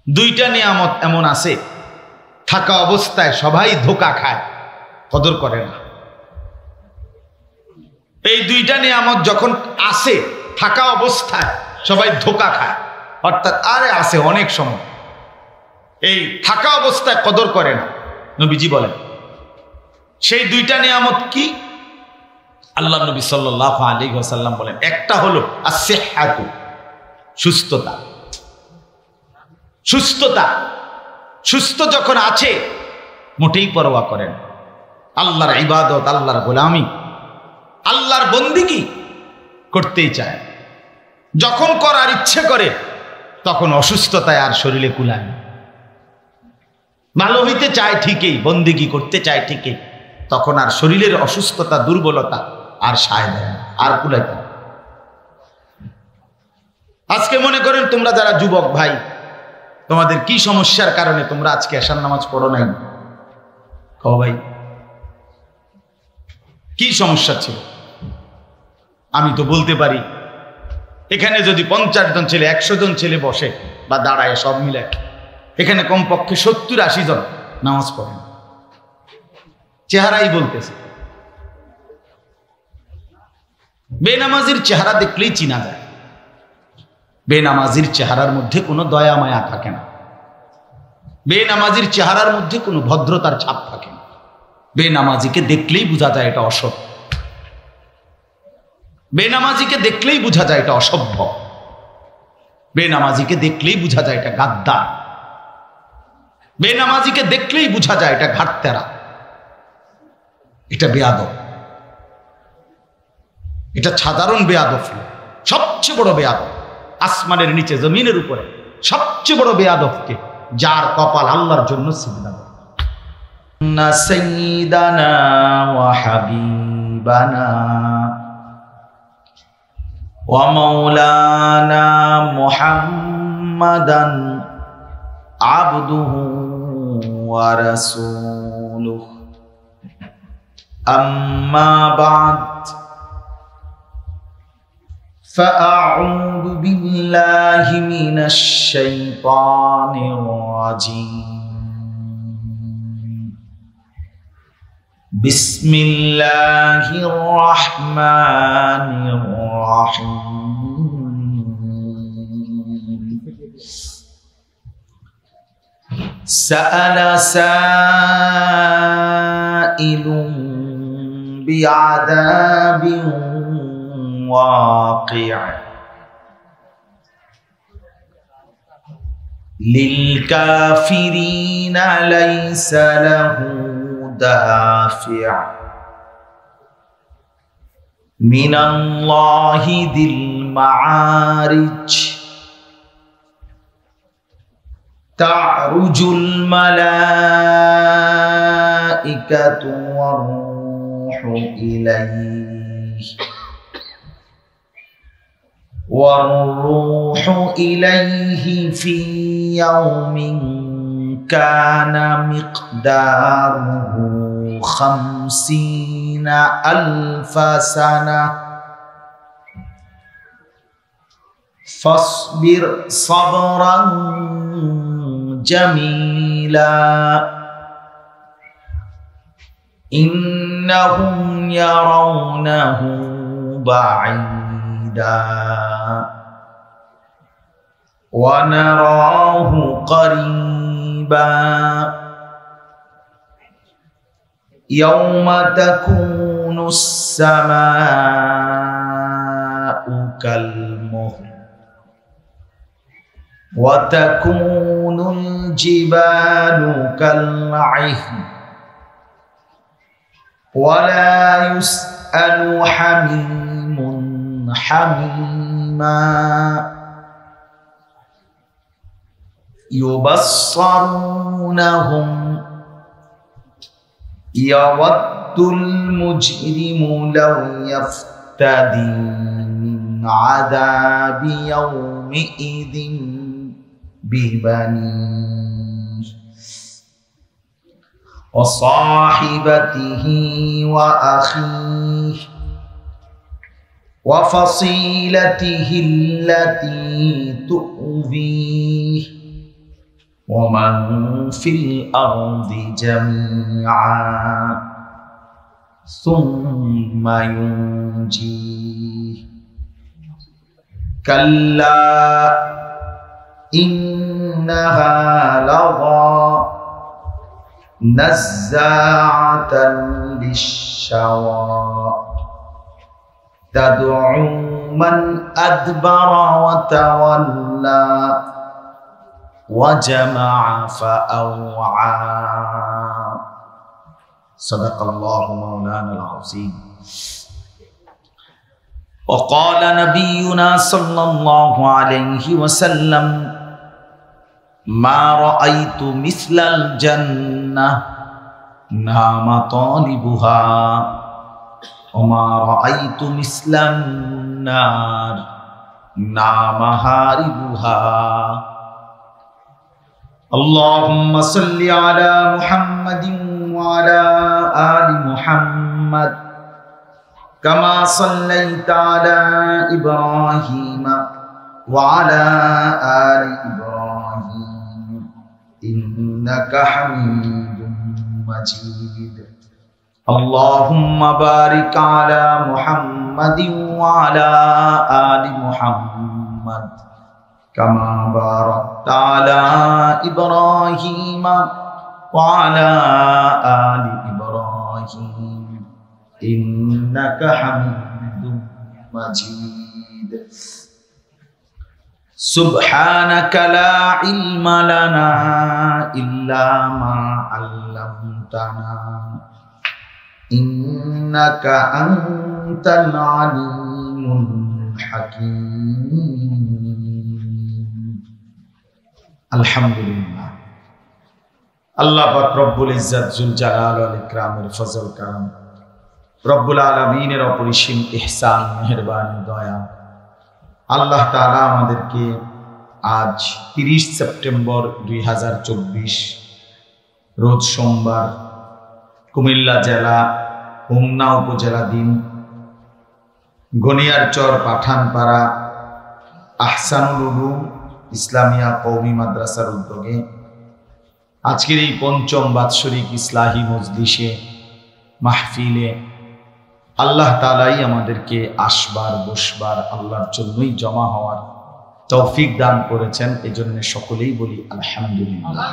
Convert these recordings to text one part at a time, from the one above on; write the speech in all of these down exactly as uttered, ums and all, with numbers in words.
দুইটা নিয়ামত এমন আছে থাকা অবস্থায় সবাই ধোঁকা খায়, কদর করে না। এই দুইটা নিয়ামত যখন আসে থাকা অবস্থায় সবাই ধোঁকা খায়, অর্থাৎ আরে আছে অনেক সময়, এই থাকা অবস্থায় কদর করে না। নবীজি বলেন সেই দুইটা নিয়ামত কি? আল্লাহ নবী সাল্লাল্লাহু আলাইহি ওয়াসাল্লাম বলেন একটা হলো as-sihhatu, সুস্থতা। সুস্থতা সুস্থ যখন আছে মোটেই পরোয়া করেন, আল্লাহর ইবাদত, আল্লাহর গোলামি, আল্লাহর বন্দিগি করতেই চায়। যখন করার ইচ্ছে করে তখন অসুস্থতায় আর শরীরে কুলায় না। ভালো হইতে চায় ঠিকই, বন্দিগি করতে চায় ঠিকই, তখন আর শরীরের অসুস্থতা, দুর্বলতা আর সায় দেয় না, আর কুলায় না। আজকে মনে করেন তোমরা যারা যুবক ভাই, তোমাদের কি সমস্যার কারণে তোমরা আজকে এশার নামাজ পড়ো নাই? কও ভাই, কি সমস্যা ছিল? আমি তো বলতে পারি এখানে যদি পঞ্চাশ জন ছেলে, একশো জন ছেলে বসে বা দাঁড়ায় সব মিলে, এখানে কমপক্ষে সত্তর আশি জন নামাজ পড়েন। চেহারাই বলতেছে, বেনামাজির চেহারা দেখলেই চিনা যায়। বেনামাজির চেহারার মধ্যে কোনো দয়া মায়া থাকে না, বেনামাজির চেহারার মধ্যে কোনো ভদ্রতার ছাপ থাকে না। বেনামাজিকে দেখলেই বোঝা যায় এটা অসভ্য, বেনামাজিকে দেখলেই বোঝা যায় এটা অসভ্য, বেনামাজিকে দেখলেই বোঝা যায় এটা গাদ্দার, বেনামাজিকে দেখলেই বোঝা যায় এটা ঘাটতেরা, এটা বেয়াদব। এটা সাধারণ বেয়াদব, সবচেয়ে বড় বেয়াদব আসমানের নিচে জমিনের উপরে সবচেয়ে বড় বেয়াদবকে, যার কপাল আল্লাহর জন্য সিজদা করে। না সাইয়্যিদানা ওয়া হাবিবানা ওয়া মাওলানা মুহাম্মাদান আবদুহু ওয়া রাসূলুহু, আম্মা বা'দ, فأعوذ بالله من الشيطان الرجيم. بسم الله الرحمن الرحيم. سأل سائل بعذاب واقع للكافرين ليس له دافع من الله ذي المعارج تعرج الملائكة والروح إليه والروح إليه في يوم كان مقداره خمسين ألف سنة فاصبر صبرا جميلا إنهم يرونه بعيدا ونراه قريبا يوم تكون السماء كالمهل وتكون الجبال كالعهن ولا يسأل حميم حميما يبصرونهم يود المجرم لو يفتدي من عذاب يومئذ ببنيه وصاحبته وأخيه وفصيلته التي تؤويه ومن في الأرض جميعا ثم ينجيه كلا إنها لظى نزاعة للشوى تدعو من أدبر وتولى وجمع فأوعى صدق الله مولانا العظيم. وقال نبينا صلى الله عليه وسلم ما رأيت مثل الجنة نام طالبها وما رأيت مثل النار نام هاربها. اللهم صل على محمد وعلى آل محمد كما صليت على إبراهيم وعلى آل إبراهيم إنك حميد مجيد. اللهم بارك على محمد وعلى آل محمد كما باركت على إبراهيم وعلى آل إبراهيم إنك حميد مجيد. سبحانك لا علم لنا إلا ما علمتنا إنك أنت العليم الحكيم. الحمد لله আল্লাহ পাক রব্বুল ইজ্জত জুল জালাল ওয়াল ইকরামের ফজল কারম, রব্বুল আলামিনের অপরিসীম ইহসান মেহেরবানি দয়া, আল্লাহ তাআলা আমাদেরকে আজ তিরিশ সেপ্টেম্বর দুই হাজার চব্বিশ রোজ সোমবার কুমিল্লা জেলা হোমনা উপজেলাধীন গনিয়ারচর পাঠানপাড়া আহসানুল উলুম ইসলামিয়া কওমি মাদ্রাসার উদ্যোগে আজকের এই পঞ্চম বাৎসরিক ইসলাহি মজলিসে মাহফিলে আল্লাহ তাআলাই আমাদেরকে আসবার বসবার আল্লাহর জন্যই জমা হওয়ার তৌফিক দান করেছেন। এজন্য সকলেই বলি আলহামদুলিল্লাহ।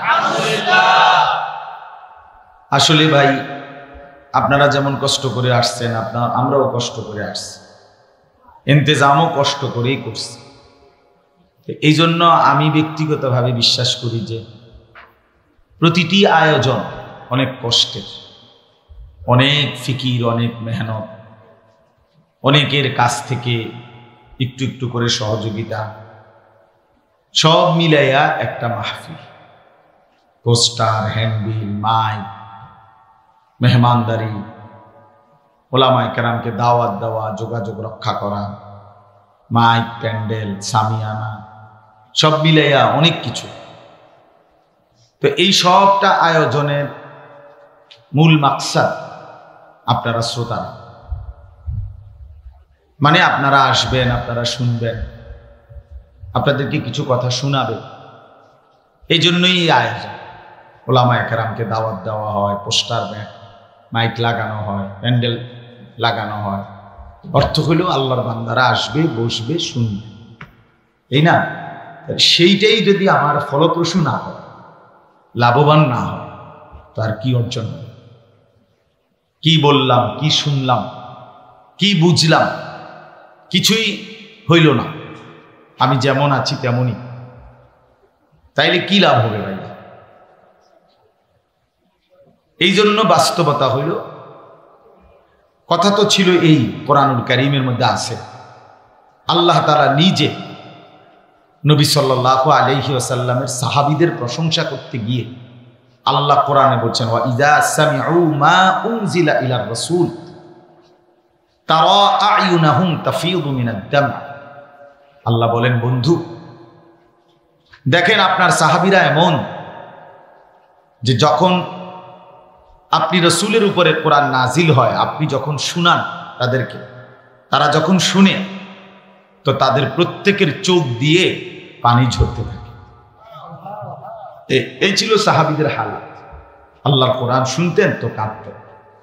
আসলে ভাই আপনারা যেমন কষ্ট করে আসছেন, আপনার আমরাও কষ্ট করে আসছি, ইন্তেজামও কষ্ট করেই করছি। এই জন্য আমি ব্যক্তিগতভাবে বিশ্বাস করি যে প্রতিটি আয়োজন অনেক কষ্টের, অনেক ফিকির, অনেক মেহনত, অনেকের কাছ থেকে একটু একটু করে সহযোগিতা, সব মিলাইয়া একটা মাহফিল, পোস্টার, হ্যান্ডবিল, মাইক, মেহমানদারি, ওলামায়ে কেরামকে দাওয়াত দেওয়া, যোগাযোগ রক্ষা করা, মাইক, প্যান্ডেল, সামিয়ানা, সব মিলাইয়া অনেক কিছু। তো এই সবটা আয়োজনের মূল মাকসাদ আপনারা শ্রোতারা, মানে আপনারা আসবেন, আপনারা শুনবেন, আপনাদেরকে কিছু কথা শোনাবে, এই জন্যই এই আয়োজন। ওলামায়ে কেরামকে দাওয়াত দেওয়া হয়, পোস্টার, মাইক লাগানো হয়, প্যান্ডেল লাগানো হয়। অর্থ হলো আল্লাহর বান্দারা আসবে, বসবে, শুনবে, এই না? সেইটাই যদি আমার ফলপ্রসূ না হয়, লাভবান না হয়, তার কি অর্জন হবে? কি বললাম, কি শুনলাম, কি বুঝলাম, কিছুই হইল না। আমি যেমন আছি তেমনই, তাইলে কি লাভ হবে ভাই? এই জন্য বাস্তবতা হইল, কথা তো ছিল এই কোরআনুল কারীমের মধ্যে আছে, আল্লাহ তাআলা নিজে নবী সাল্লাল্লাহু আলাইহি ওয়াসাল্লামের সাহাবীদের প্রশংসা করতে গিয়ে আল্লাহ কোরআনে বলছেন, ওয়া ইযা সামিউ মা উনজিলা ইলার রাসূল তারা আ'য়ুনাহুম তাফিদু মিনাদ দাম। আল্লাহ বলেন, বন্ধু দেখেন আপনার সাহাবীরা এমন যে যখন আপনি রাসূলের উপরে কোরআন নাজিল হয়, আপনি যখন শুনান তাদেরকে, তারা যখন শুনে তো তাদের প্রত্যেকের চোখ দিয়ে পানি ঝরতে থাকে। এই ছিল সাহাবীদের হালাত। আল্লাহর কোরআন শুনতেন তো কাঁদতেন।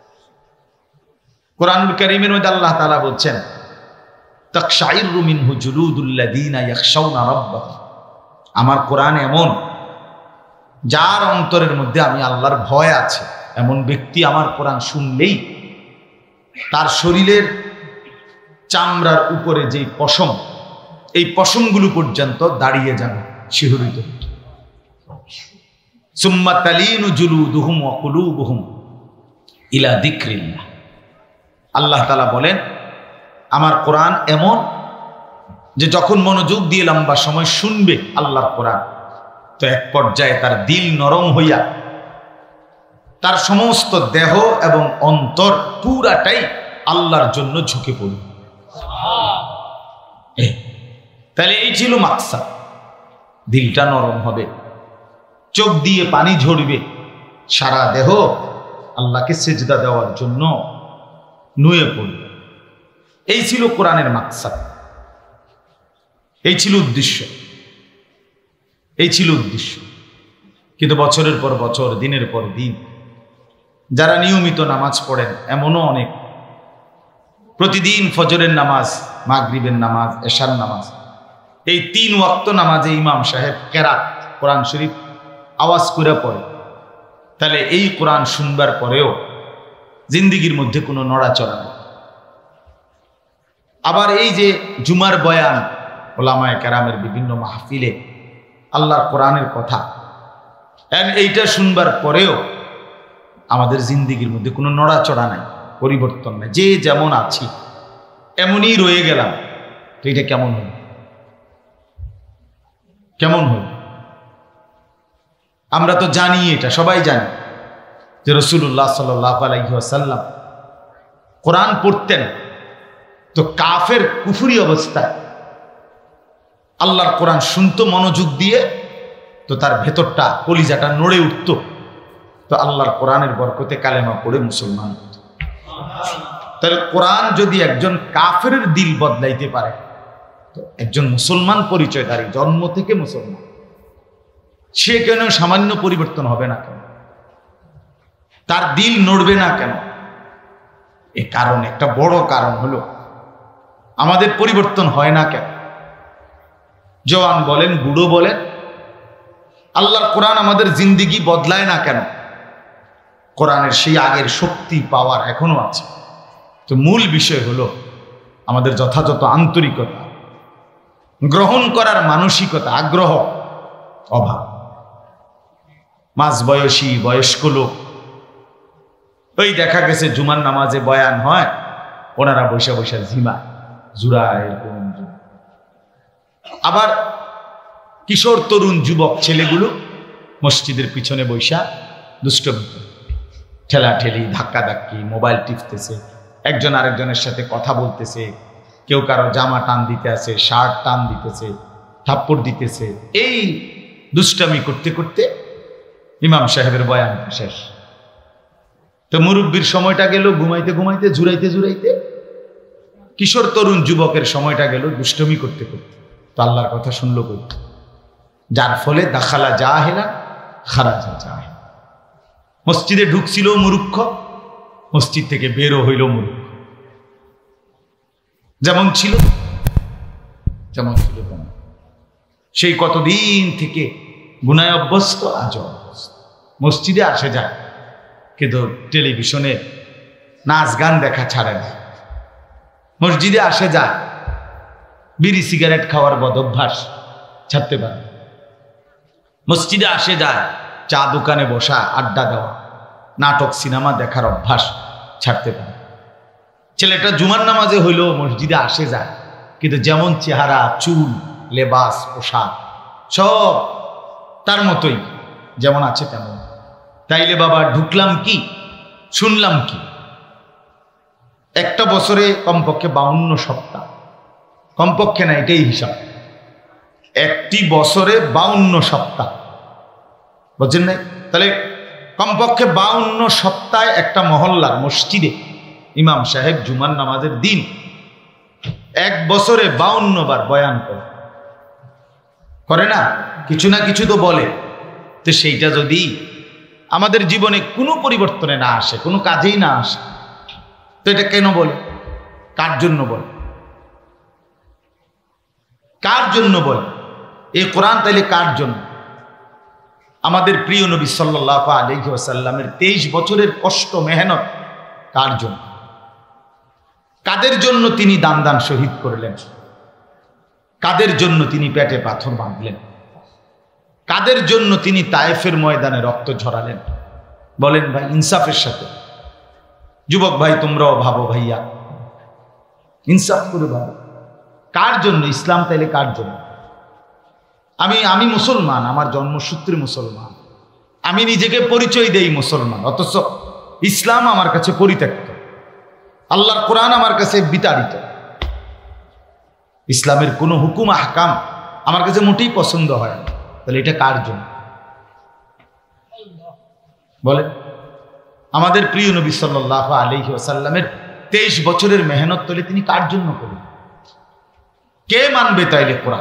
কোরআনুল কারীমের মধ্যে আল্লাহ তাআলা বলছেন, তাকশাইরু মিনহু জুলুদুল্লাযীনা ইয়াখশাউনা রাব্বাহুম। আমার কোরআন এমন, যার অন্তরের মধ্যে আমি আল্লাহর ভয় আছে, এমন ব্যক্তি আমার কোরআন শুনলেই তার শরীরের চামড়ার উপরে যে পশম, এই পশমগুলো পর্যন্ত দাঁড়িয়ে যাবে, শিহরিত। সুম্মা তালিনু জুলুদুহুম ওয়া কুলুবুহুম ইলা যিকরিল্লাহ। আল্লাহ তাআলা বলেন, আমার কোরআন এমন যে যখন মনোযোগ দিয়ে লম্বা সময় শুনবে আল্লাহর কোরআন, তো এক পর্যায়ে তার দিল নরম হইয়া তার সমস্ত দেহ এবং অন্তর পুরাটাই আল্লাহর জন্য ঝুঁকে পড়বে। তাহলে এই ছিল মাকসাদ। দিলটা নরম হবে, চোখ দিয়ে পানি ঝরবে, সারা দেহ আল্লাহকে সিজদা দেওয়ার জন্য নুয়ে পড়বে। এই ছিল কোরআনের মাকসাদ, এই ছিল উদ্দেশ্য, এই ছিল উদ্দেশ্য। কিন্তু বছরের পর বছর, দিনের পর দিন যারা নিয়মিত নামাজ পড়েন, এমনও অনেক প্রতিদিন ফজরের নামাজ, মাগরিবের নামাজ, এশার নামাজ, এই তিন ওয়াক্ত নামাজে ইমাম সাহেব কেরাত কোরআন শরীফ আওয়াজ করে পড়ে, তাহলে এই কোরআন শুনবার পরেও জিন্দিগির মধ্যে কোনো নড়াচড়া নেই। আবার এই যে জুমার বয়ান, ওলামায়ে কেরামের বিভিন্ন মাহফিলে আল্লাহর কোরআনের কথা, এইটা শুনবার পরেও আমাদের জিন্দিগির মধ্যে কোনো নড়াচড়া নাই, পরিবর্তন নাই, যে যেমন আছি এমনই রয়ে গেলাম। তো এটা কেমন হল? কেমন হল? আমরা তো জানি, এটা সবাই জানি যে রাসূলুল্লাহ সাল্লাল্লাহু আলাইহি ওয়াসাল্লাম কোরআন পড়তেন তো কাফের কুফরি অবস্থায় আল্লাহর কোরআন শুনতো মনোযোগ দিয়ে, তো তার ভেতরটা, কলিজাটা নড়ে উঠত, তো আল্লাহর কোরআনের বরকতে কালেমা পড়ে মুসলমান হত। তাহলে কোরআন যদি একজন কাফের দিল বদলাইতে পারে, তো একজন মুসলমান পরিচয়ধারী, জন্ম থেকে মুসলমান, সে কেন সামান্য পরিবর্তন হবে না কেন? তার দিল নড়বে না কেন? এ কারণ, একটা বড় কারণ হলো আমাদের পরিবর্তন হয় না কেন? জওয়ান বলেন, বুড়ো বলেন, আল্লাহর কোরআন আমাদের জিন্দিগি বদলায় না কেন? কোরআনের সেই আগের শক্তি, পাওয়ার এখনো আছে। তো মূল বিষয় হলো আমাদের যথাযথ আন্তরিকতা, গ্রহণ করার মানসিকতা, আগ্রহ অভাব। মাঝ বয়সী বয়স্ক লোক, ওই দেখা গেছে জুমার নামাজে বয়ান হয়, ওনারা বসে বসে ঝিমায়, জুড়ায়। আবার কিশোর তরুণ যুবক ছেলেগুলো মসজিদের পিছনে বৈশা দুষ্টমি করে, ঠেলাঠেলি, ধাক্কা ধাক্কি, মোবাইল টিপতেছে, একজন আরেকজনের সাথে কথা বলতেছে, কেউ কারো জামা টান দিতে আছে, শার্ট টান দিতেছে, থাপ্পড় দিতেছে। এই দুষ্টামি করতে করতে ইমাম সাহেবের বয়ান শেষ। তো মুরব্বীর সময়টা গেল ঘুমাইতে ঘুমাইতে, জুড়াইতে জুড়াইতে। কিশোর তরুণ যুবকের সময়টা গেল দুষ্টমি করতে করতে। তো আল্লাহর কথা শুনলো কই? যার ফলে দাখালা জাহেলা খারাজা জাহেল। মসজিদে ঢুকছিল মূর্খ, মসজিদ থেকে বেরো হইল মূর্খ। যেমন ছিল যেমন ছিল তেমন। সেই কতদিন থেকে গুনায় অভ্যস্ত, আজ অভ্যস্ত। মসজিদে আসে যায়, কিন্তু টেলিভিশনে নাচ গান দেখা ছাড়ে না। মসজিদে আসে যায়, বিড়ি সিগারেট খাওয়ার বদ অভ্যাস ছাড়তে পারে। মসজিদে আসে যায়, চা দোকানে বসা, আড্ডা দেওয়া, নাটক সিনেমা দেখার অভ্যাস ছাড়তে পারে। ছেলেটা জুমার নামাজে হইলেও মসজিদে আসে যায়, কিন্তু যেমন চেহারা, চুল, লেবাস, পোশাক সব তার মতোই, যেমন আছে তেমন। তাইলে বাবা ঢুকলাম কি, শুনলাম কি? একটা বছরে কমপক্ষে বাউন্ন সপ্তাহ, কমপক্ষে না, এটাই হিসাব। একটি বছরে বাউন্ন সপ্তাহ, বুঝছেন নাই? তাহলে কমপক্ষে বাউন্ন সপ্তাহে একটা মহল্লার মসজিদে ইমাম সাহেব জুমার নামাজের দিন এক বছরে বাউন্ন বার বয়ান করে, করে না? কিছু না কিছু তো বলে। তো সেইটা যদি আমাদের জীবনে কোনো পরিবর্তনে না আসে, কোনো কাজেই না আসে, তো এটা কেন বলে? কার জন্য বলে? কার জন্য বলে এই কোরআন? তাইলে কার জন্য? আমাদের প্রিয় নবী সাল্লাল্লাহু আলাইহি ওয়াসাল্লামের তেইশ বছরের কষ্ট মেহনত কার জন্য? কাদের জন্য তিনি দান দান শহীদ করলেন? কাদের জন্য তিনি পেটে পাথর বাঁধলেন? কাদের জন্য তিনি তায়েফের ময়দানে রক্ত ঝরালেন? বলেন ভাই, ইনসাফের সাথে। যুবক ভাই, তোমরাও ভাবো ভাইয়া, ইনসাফ করে ভাবো, কার জন্য ইসলাম? তাইলে কার জন্য? আমি আমি মুসলমান, আমার জন্মসূত্রে মুসলমান, আমি নিজেকে পরিচয় দেই মুসলমান, অথচ ইসলাম আমার কাছে পরিত্যক্ত, আল্লাহর কোরআন আমার কাছে বিতাড়িত, ইসলামের কোনো হুকুম আহকাম আমার কাছে মোটেই পছন্দ হয় না। তাহলে এটা কার জন্য? বলে আমাদের প্রিয় নবী সাল্লাল্লাহু আলাইহি ওয়াসাল্লামের তেইশ বছরের মেহনত তাহলে তিনি কার জন্য করলেন? কে মানবে তাইলে কোরআন?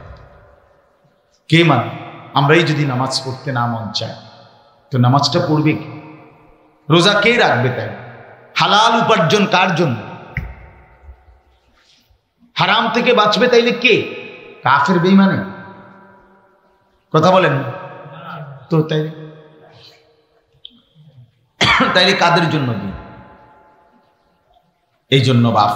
কে মানবে? আমরাই যদি নামাজ পড়তে না মন চায়, তো নামাজটা পড়বে কি? রোজা কে রাখবে? তাই হালাল উপার্জন কার জন্য? হারাম থেকে বাঁচবে তাইলে কে? কাফের বেঈমানে? কথা বলেন তো। তাই তাইলে কাদের জন্য দিন? এই জন্য বাপ,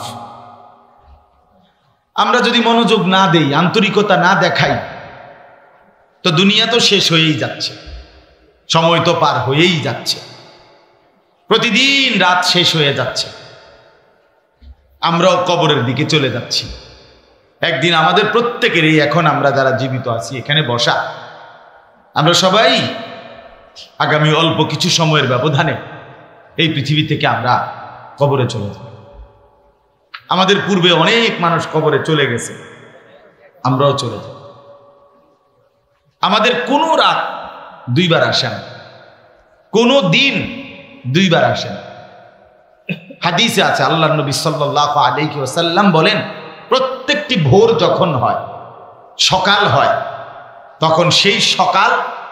আমরা যদি মনোযোগ না দেই, আন্তরিকতা না দেখাই, তো দুনিয়া তো শেষ হয়েই যাচ্ছে, সময় তো পার হয়েই যাচ্ছে, প্রতিদিন রাত শেষ হয়ে যাচ্ছে, আমরাও কবরের দিকে চলে যাচ্ছি। একদিন আমাদের প্রত্যেকেরই, এখন আমরা যারা জীবিত আছি এখানে বসা, আমরা সবাই আগামী অল্প কিছু সময়ের ব্যবধানে এই পৃথিবী থেকে আমরা কবরে চলে যাব। আমাদের পূর্বে অনেক মানুষ কবরে চলে গেছে, আমরাও চলে যাব। আমাদের কোনো রাত দুইবার আসে না, কোনো দিন দুইবার আসে না। হাদিসে আছে, আল্লাহ নবী সাল্লাল্লাহু আলাইহি ওয়াসাল্লাম বলেন, প্রত্যেকটি ভোর যখন হয়, সকাল হয়, তখন সেই সকাল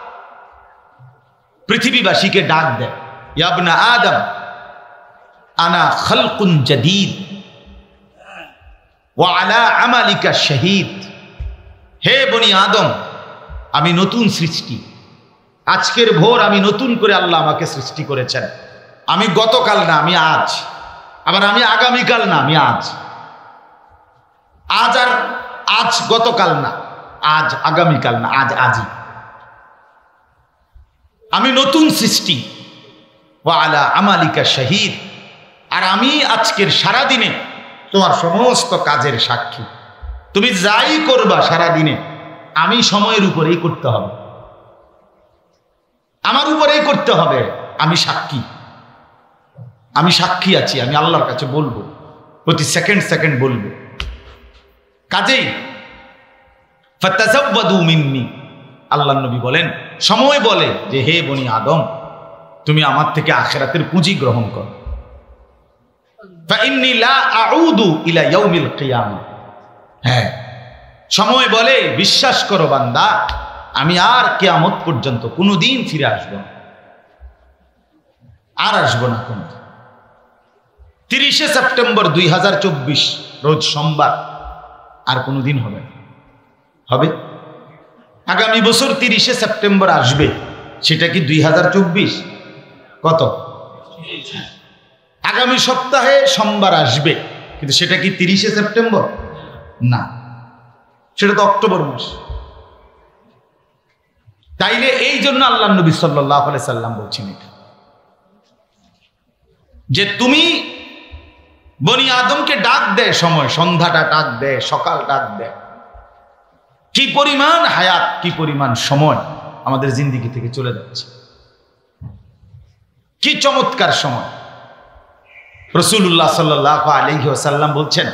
পৃথিবীবাসীকে ডাক দেয়, ইয়া ইবনা আদম আনা খালকুন জাদীদ ওয়া আলা আমালিকা শাহীদ। হে বনি আদম, আমি নতুন সৃষ্টি, আজকের ভোর আমি নতুন করে আল্লাহ আমাকে সৃষ্টি করেছেন। আমি গতকাল না, আমি আজ, আবার আমি আগামীকাল না, আমি আজ। আজ আর আজ গতকাল না, আজ আগামীকাল না, আজ আজই। আমি নতুন সৃষ্টি, ওয়া আলা আমালিকা শাহীদ, আর আমি আজকের সারা দিনে তোমার সমস্ত কাজের সাক্ষী। তুমি যাই করবা সারা দিনে, আমি সময়ের উপরেই করতে হবে, আমার উপরেই করতে হবে। আমি সাক্ষী, আমি সাক্ষী আছি, আমি আল্লাহর কাছে বলবো, প্রতি সেকেন্ড সেকেন্ড বলবো। কাজেই ফাতাযাওয়াদু মিন্নি, আল্লাহর নবী বলেন, সময় বলে যে হে বনি আদম, তুমি আমার থেকে আখিরাতের পুঁজি গ্রহণ করো। ফাইন্নী লা আউদু ইলা ইয়াউমিল কিয়ামা। হ্যাঁ, সময় বলে, বিশ্বাস করো বান্দা, আমি আর কিয়ামত পর্যন্ত কোনোদিন ফিরে আসবো না, আর আসবো না কোন। তিরিশে সেপ্টেম্বর দুই হাজার চব্বিশ রোজ সোমবার আর কোনোদিন হবে না? হবে? আগামী বছর তিরিশে সেপ্টেম্বর আসবে, সেটা কি দুই হাজার চব্বিশ? কত? আগামী সপ্তাহে সোমবার আসবে, কিন্তু সেটা কি তিরিশে সেপ্টেম্বর? না, সেটা তো অক্টোবর মাস। তাইলে এই জন্য আল্লাহ নবী সাল্লাল্লাহু আলাইহি সাল্লাম বলছেন এটা, যে তুমি বনি আদমকে ডাক দেয় সময়, সন্ধ্যাটা ডাক দেয়, সকাল ডাক দেয়। কি পরিমাণ হায়াত, কি পরিমাণ সময় আমাদের জিন্দেগি থেকে চলে যাচ্ছে, কি চমৎকার সময়। রাসূলুল্লাহ সাল্লাল্লাহু আলাইহি ওয়াসাল্লাম বলছেন,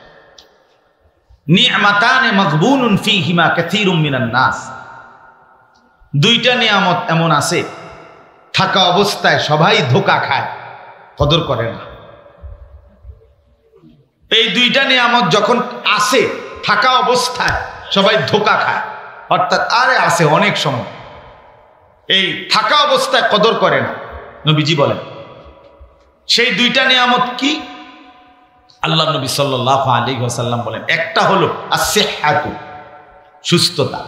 নি'মাতানে মাগবুনুন ফীহিমা কাসীরুম মিনান নাস। দুইটা নিয়ামত এমন আছে, থাকা অবস্থায় সবাই ধোঁকা খায়, কদর করে না। এই দুইটা নিয়ামত যখন আসে, থাকা অবস্থায় সবাই ধোঁকা খায়, অর্থাৎ আরে আসে অনেক সময়, এই থাকা অবস্থায় কদর করে না। নবীজি বলেন সেই দুইটা নিয়ামত কি? আল্লাহ নবী সাল্লাল্লাহু আলাইহি ওয়াসাল্লাম বলেন একটা হলো as-sihhatu, সুস্থতা।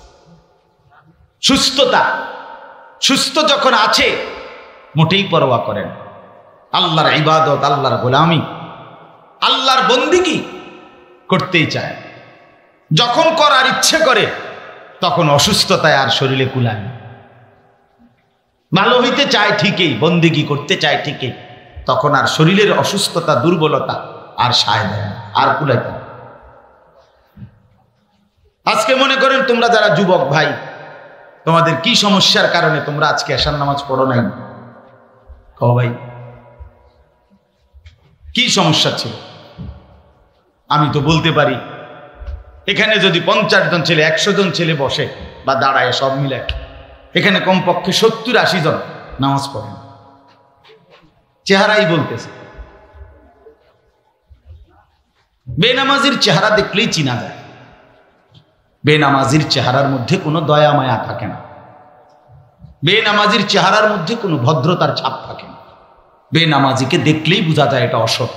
সুস্থতা সুস্থ যখন আছে মোটেই পরোয়া করেন আল্লাহর ইবাদত, আল্লাহর গোলামি, আল্লাহর বন্দিগি করতেই চায়। যখন করার ইচ্ছে করে তখন অসুস্থতায় আর শরীরে কুলায় না। ভালো হইতে চায় ঠিকই, বন্দিগি করতে চায় ঠিকই, তখন আর শরীরের অসুস্থতা, দুর্বলতা আর সায় দেয় না, আর কুলায় না। আজকে মনে করেন তোমরা যারা যুবক ভাই, তোমাদের কি সমস্যার কারণে তোমরা আজকে এশার নামাজ পড়ো নাই? কও ভাই, কি সমস্যা ছিল? আমি তো বলতে পারি এখানে যদি পঞ্চাশ জন ছেলে, একশো জন ছেলে বসে বা দাঁড়ায় সব মিলে, এখানে কমপক্ষে সত্তর আশি জন নামাজ পড়েন। চেহারাই বলতেছে। বেনামাজির চেহারা দেখলেই চিনা যায়। বেনামাজির চেহারার মধ্যে কোনো দয়া মায়া থাকে না। বেনামাজির চেহারার মধ্যে কোনো ভদ্রতার ছাপ থাকে না। বেনামাজিকে দেখলেই বোঝা যায় এটা অসৎ।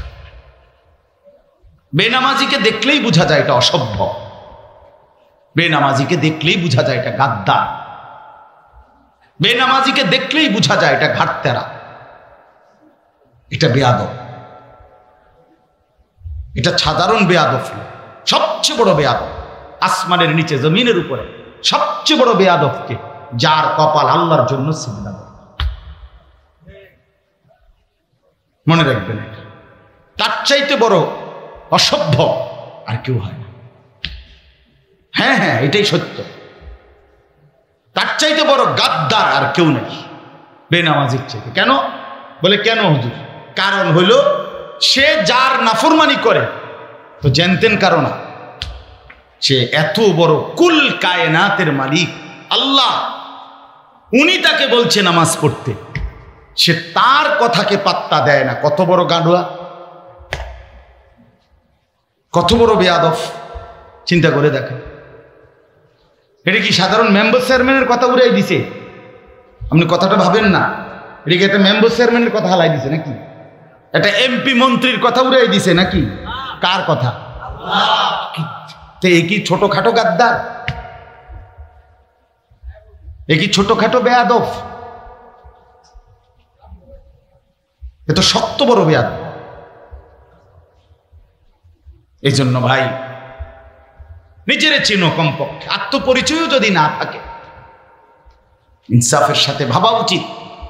বেনামাজিকে দেখলেই বোঝা যায় এটা অসভ্য। বেনামাজিকে দেখলেই বোঝা যায় এটা গাদ্দার। বেনামাজিকে দেখলেই বোঝা যায় এটা ঘাটতেরা, এটা বেয়াদব। এটা সাধারণ বেয়াদব, সবচেয়ে বড় বেয়াদব আসমানের নিচে জমিনের উপরে সবচেয়ে বড় বেয়াদবকে, যার কপাল আল্লাহর জন্য সিজদা করে। মনে রাখবেন, তার চাইতে বড় অসভ্য আর কেউ হয় না। হ্যাঁ হ্যাঁ এটাই সত্য। তার চাইতে বড় গাদ্দার আর কেউ নেই বেনামাজির চাইতে। কেন? বলে কেন হুজুর? কারণ হইল সে যার নাফরমানি করে তো জানতেন কারণ সে এত বড় কুল কায়নাতের মালিক আল্লাহ, উনি তাকে বলছে নামাজ পড়তে, সে তার কথাকে পাত্তা দেয় না। কত বড় গাঁডুয়া, কত বড় বেয়াদব, চিন্তা করে দেখেন। এটা কি সাধারণ মেম্বার চেয়ারম্যানের কথা উড়াই দিছে? আপনি কথাটা ভাবেন না, এটা কি একটা মেম্বার চেয়ারম্যানের কথা হালাই দিছে নাকি? এটা এমপি মন্ত্রীর কথা উড়াই দিছে নাকি? কার কথা? এ কি ছোটখাটো গাদ্দার? এ কি ছোটখাটো বেয়াদব? এ তো শক্ত বড় বেয়াদব। এই জন্য ভাই নিজের চিনো, কমপক্ষে আত্মপরিচয়ও যদি না থাকে ইনসাফের সাথে ভাবা উচিত।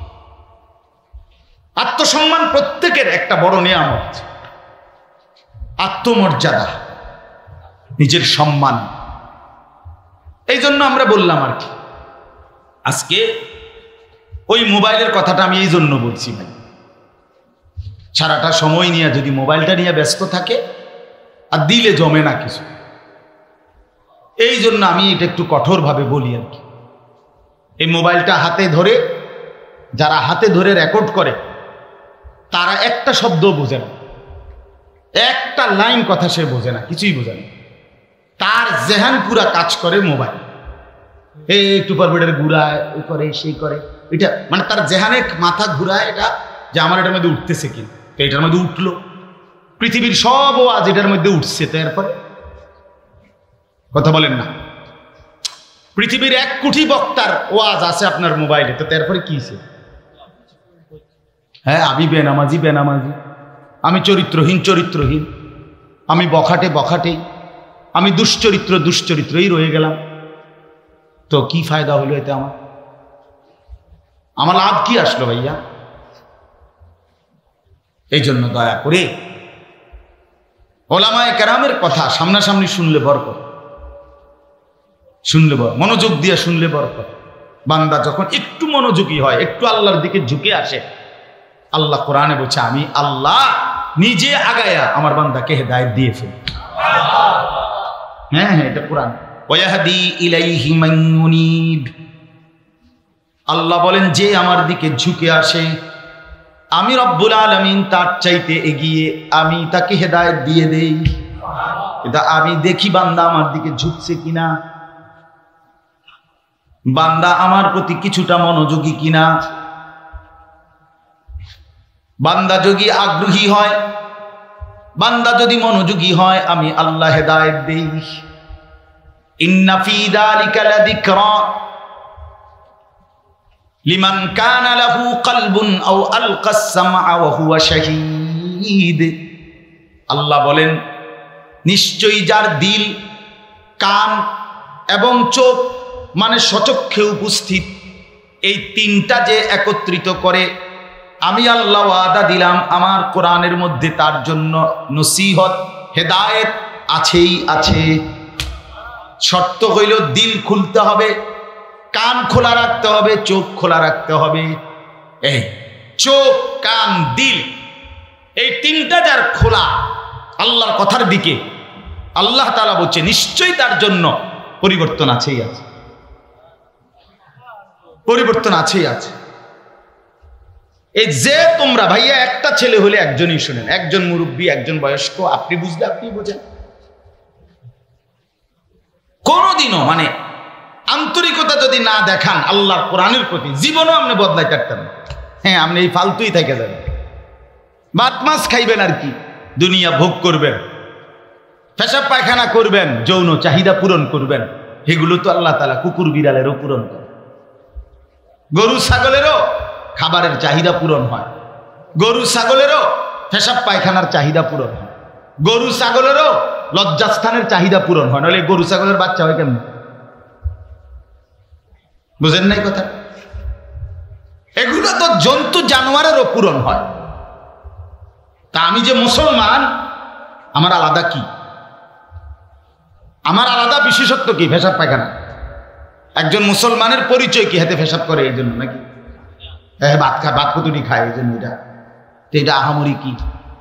আত্মসম্মান প্রত্যেকের একটা বড় নিয়ামত। আত্মমর্যাদা, নিজের সম্মান। এই জন্য আমরা বললাম আর কি আজকে ওই মোবাইলের কথাটা আমি এই জন্য বলছি ভাই, সারাটা সময় নিয়ে যদি মোবাইলটা নিয়ে ব্যস্ত থাকে আর দিলে জমে না কিছু, এই জন্য আমি এটা একটু কঠোরভাবে বলি আর কি। এই মোবাইলটা হাতে ধরে, যারা হাতে ধরে রেকর্ড করে তারা একটা শব্দ বোঝে না, একটা লাইন কথা সে বোঝে না, কিছুই বোঝে না। তার জেহান পুরা কাজ করে মোবাইল, এই একটু পারবেটের ঘুরায়, ওই করে সেই করে, এটা মানে তার জেহানে মাথা ঘুরায় এটা যে আমার এটার মধ্যে উঠতেছে কি, তো এটার মধ্যে উঠলো, পৃথিবীর সব ওয়াজ এটার মধ্যে উঠছে, তো এরপরে কথা বলেন না, পৃথিবীর এক কোটি বক্তার ওয়াজ আছে আপনার মোবাইলে, তো তারপরে কি? হ্যাঁ আমি বেনামাজি বেনামাজি, আমি চরিত্রহীন চরিত্রহীন, আমি বখাটে বখাটেই, আমি দুশ্চরিত্র দুশ্চরিত্রই রয়ে গেলাম, তো কি ফায়দা হলো এতে? আমার আমার লাভ কি আসলো ভাইয়া? এই জন্য দয়া করে ওলামায়ে কেরামের কথা সামনাসামনি শুনলে বরকত, শুনলে বর মনোযোগ দিয়ে শুনলে বরকত। বান্দা যখন একটু মনোযোগী হয়, একটু আল্লাহর দিকে ঝুঁকে আসে, আল্লাহ কোরআনে বলছে আমি আল্লাহ নিজে আগায়া আমার বান্দাকে হেদায়েত দিয়ে ফেলি। হ্যাঁ হ্যাঁ এটা কোরআন। ওয়াহদি ইলাইহি মান ইউনিব, আল্লাহ বলেন যে আমার দিকে ঝুঁকে আসে আমি রব্বুল আলামিন তার চাইতে এগিয়ে আমি তাকে হেদায়েত দিয়ে দেই। এটা আমি দেখি বান্দা আমার দিকে ঝুঁকছে কিনা। বান্দা আমার প্রতি কিছুটা মনোযোগী কিনা। বান্দা যদি আগ্রহী হয়, বান্দা যদি মনোযোগী হয়, আমি আল্লাহ হেদায়েত দেই। ইন্না ফী যালিকা লাযিকরা লিমান কানা লাহু কলবুন আও আলকাস সামআ ওয়া হুয়া শাহীদ। আল্লাহ বলেন, নিশ্চয়ই যার দিল, কান এবং চোখ মানে সচক্ষে উপস্থিত, এই তিনটা যে একত্রিত করে, আমি আল্লাহ ওয়াদা দিলাম আমার কোরআনের মধ্যে তার জন্য নসিহত, হেদায়েত আছেই আছে। শর্ত হইল দিল খুলতে হবে, কান খোলা রাখতে হবে, চোখ খোলা রাখতে হবে। এই চোখ, কান, দিল, এই তিনটা যার খোলা আল্লাহর কথার দিকে, আল্লাহ তাআলা বলছে নিশ্চয়ই তার জন্য পরিবর্তন আছেই আছে, পরিবর্তন আছেই আছে। এই যে তোমরা ভাইয়া একটা ছেলে হলে একজনই শোনেন, একজন মুরব্বী, একজন বয়স্ক, আপনি বুঝলে আপনি বোঝেন। কোনদিনও মানে আন্তরিকতা যদি না দেখান আল্লাহর কোরআনের প্রতি, জীবনও আপনি বদলাই কাটতেন। হ্যাঁ, আপনি এই ফালতুই থেকে যাবেন, ভাত মাছ খাইবেন আর কি, দুনিয়া ভোগ করবেন, পেশাব পায়খানা করবেন, যৌন চাহিদা পূরণ করবেন। এগুলো তো আল্লাহ তাআলা কুকুর বিড়ালেরও পূরণ করে। গরু ছাগলেরও খাবারের চাহিদা পূরণ হয়, গরু ছাগলেরও পেশাব পায়খানার চাহিদা পূরণ হয়, গরু ছাগলেরও লজ্জাস্থানের চাহিদা পূরণ হয়। নাহলে গরু ছাগলের বাচ্চা হয় কেমন? বুঝেন নাই কথা? এগুলো তো জন্তু জানোয়ারেরও পূরণ হয়। তা আমি যে মুসলমান, আমার আলাদা কি? আমার আলাদা বিশেষত্ব কি? পেশাব পায়খানা। একজন মুসলমানের পরিচয় কি? হাতে পেশাব করে এই জন্য নাকি? হ্যাঁ, ভাত খায়, ভাত কতটি খায় এই জন্য। এটা তো এটা আহামরি কি?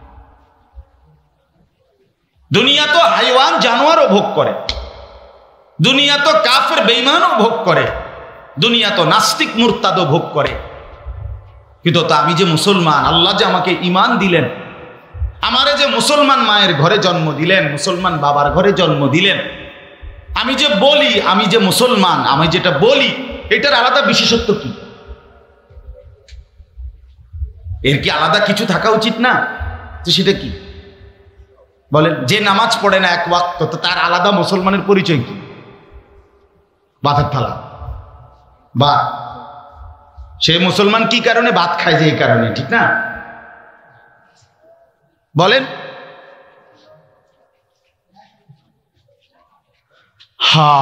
দুনিয়া তো হাইওয়ান জানোয়ারও ভোগ করে, দুনিয়া তো কাফের বেঈমানও ভোগ করে, দুনিয়া তো নাস্তিক মুরতাদও ভোগ করে। কিন্তু তা আমি যে মুসলমান, আল্লাহ যে আমাকে ঈমান দিলেন, আমারে যে মুসলমান মায়ের ঘরে জন্ম দিলেন, মুসলমান বাবার ঘরে জন্ম দিলেন, আমি যে বলি আমি যে মুসলমান, আমি যেটা বলি এটার আলাদা বিশেষত্ব কি? এর কি আলাদা কিছু থাকা উচিত না? তো সেটা কি বলেন? যে নামাজ পড়ে না এক ওয়াক্ত, তো তার আলাদা মুসলমানের পরিচয় কি? ভাতের থালা, বা সে মুসলমান কি কারণে? ভাত খায় যে এই কারণে, ঠিক না? বলেন। হা